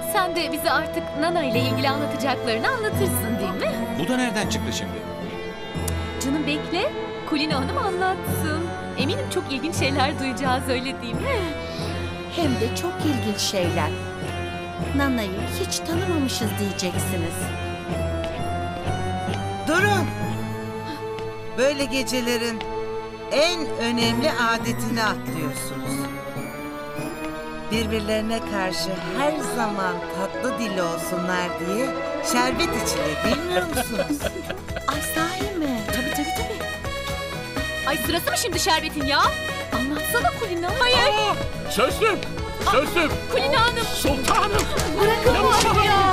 Sen de bize artık Nana ile ilgili anlatacaklarını anlatırsın değil mi? Bu da nereden çıktı şimdi? Canım bekle. Kulina Hanım anlatsın. Eminim çok ilginç şeyler duyacağız, öyle değil mi? Hem de çok ilginç şeyler. Nana'yı hiç tanımamışız diyeceksiniz. Durun. Böyle gecelerin en önemli adetini atlıyorsunuz. Birbirlerine karşı her zaman tatlı dili olsunlar diye şerbet içilir, bilmiyor musunuz? Ay sahi mi? Tabii. Ay sırası mı şimdi şerbetin ya? Anlatsana Kulina. Hayır. Sözlüm! Sözlüm! Kulina Hanım. Sultanım! Bırakın bu adamı ya.